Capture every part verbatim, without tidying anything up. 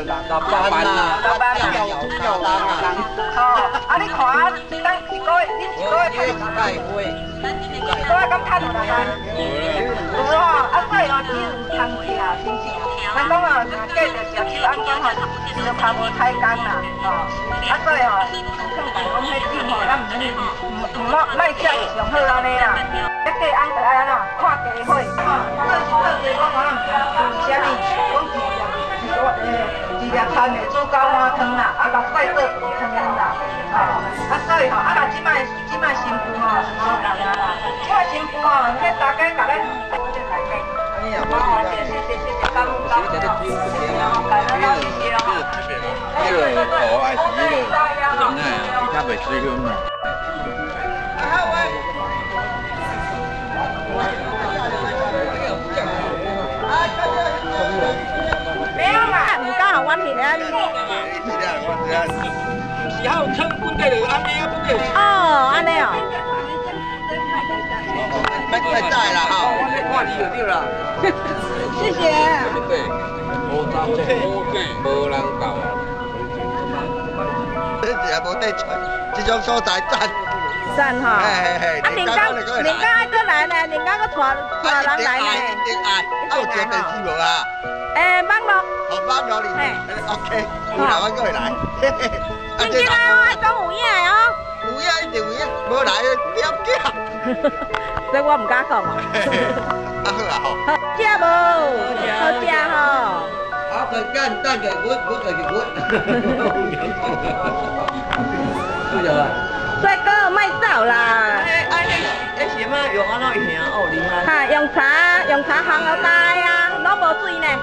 人，老班啦，老班啦，小人啊。 哦，啊你看啊，等一个月，你一个月赚几万？一个月敢赚两万？有吼，啊所以哦，只有通气啊，真是。咱讲哦，继续食酒安讲吼，就拍无太工啦，吼。啊所以吼，上台讲迄酒吼，咱唔免唔莫莫食是上好安尼啦。一家安就爱安怎，看家伙，吼，做做家讲我咱唔啥物，讲治疗，我诶治疗餐的煮高碗汤啦，啊目屎做饭汤啦，吼，啊所以吼，啊若即摆即摆新妇吼，无人啊啦，即摆新妇吼，迄大家甲咱即个来讲。哦，谢谢谢谢谢，感恩感恩，感恩老谢谢吼。 迄个土还是迄个真诶，伊较袂水分嘛。 没有嘛，唔敢互阮翕啊你。 是还有汤本地就安尼啊，本地。 哦，安尼哦。 快快在啦哈，我咧看你就对啦。 谢谢。 对，无走无见，无人教。 这也无得传，这种所在赞。 赞哈。啊，林刚，林刚爱过来呢，林刚个带带人来呢。 一定爱，啊有接电视无啊？ 诶，网络。 哦，网络里。嘿 ，OK， 有啦，我过来。 真正啊，我爱讲有影的哦。 有影一定有影，无来了假。 所以我唔敢讲啊。 啊好啊吼。 好食无？好食吼。 好个干，蛋个滚，滚个就滚。对了。 帅哥，卖走啦！ 哎哎，那那什么用安怎行哦厉害？ 哈，用茶用茶烘了大呀，拢无水呢。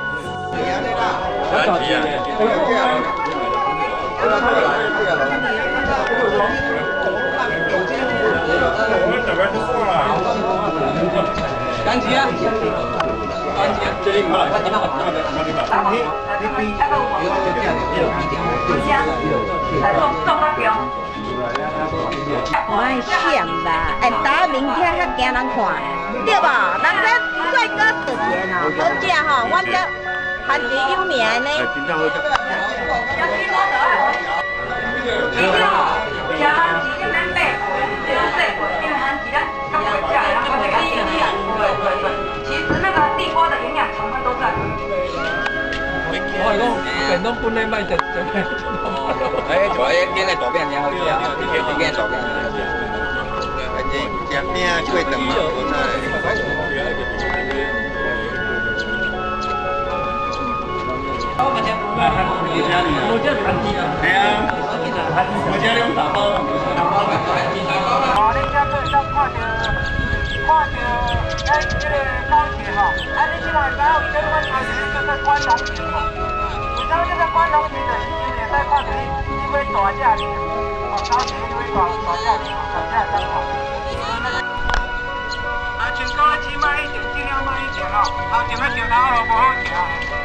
干钱啊！干钱，这里嘛，干钱嘛，干钱。 我爱想啦，哎，打明天较惊人看，对吧？人这帅哥出现哦，好食吼，阮这番薯有名呢。 真正好食。 其实那个地瓜的营养成分都在。 我係講人都搬你咪就就係。 哎，做迄囡个大饼真好食，迄囡个大饼。 食饼过长嘛，我知。我这盘子啊，系啊，我这两大包。 哦，你遮做当看着看着咱这个高铁吼，啊，你即马知影伊叫阮台湾叫做关龙亭吼。有当这个关龙亭的，你会使看着一位大驾林，哦，高铁一位大大驾林，大驾灯吼。啊，穿高起慢一点，尽量慢一点哦，后前面镜头哦，不好行。